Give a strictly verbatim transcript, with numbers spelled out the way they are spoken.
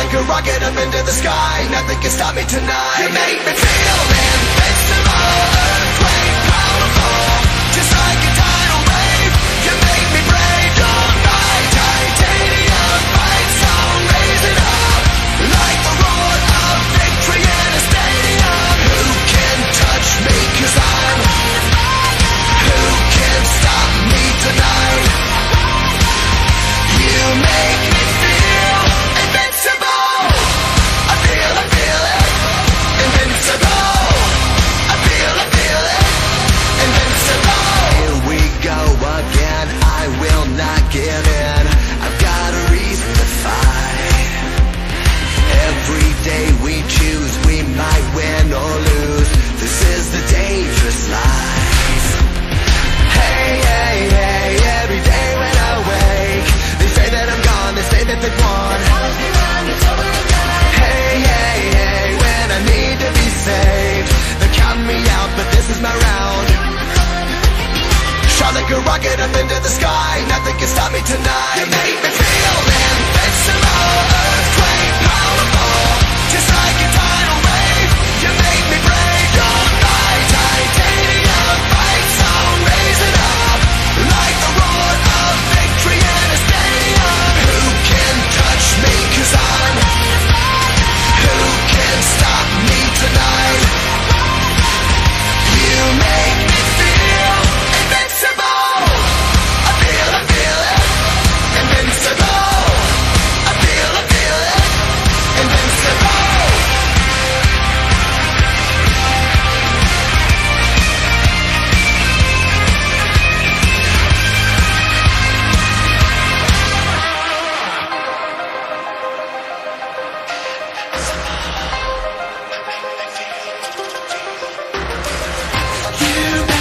like a rocket up into the sky. Nothing can stop me tonight. You make me feel invincible, earthquake powerful, just like a tidal wave. You make me brave, don't fight. Titanium fight song, raise it up like the roar of victory in a stadium. Who can touch me? 'Cause I'm who can stop me tonight? You make me feel invincible. I feel, I feel it. Invincible. I feel, I feel it. Invincible. Here we go again. I will not give in. I've got a reason to fight. Every day we choose, we might win or lose. This is the dangerous life. Hey, hey, hey, every day when I wake, they say that I'm gone, they say that they've won. Hey, hey, hey, when I need to be saved, they're counting me out, but this is my round. Shot like a rocket up into the sky, nothing can stop me tonight. You make me feel invincible, earthquake powerful, just like a tidal wave. You make me brave, don't fight. Titanium fight song, raise it up like the roar of victory in a stadium. Who can touch me? 'Cause I'm who can stop me tonight? You make me feel invincible. I feel, I feel it. Invincible. I feel, I feel it. Invincible. You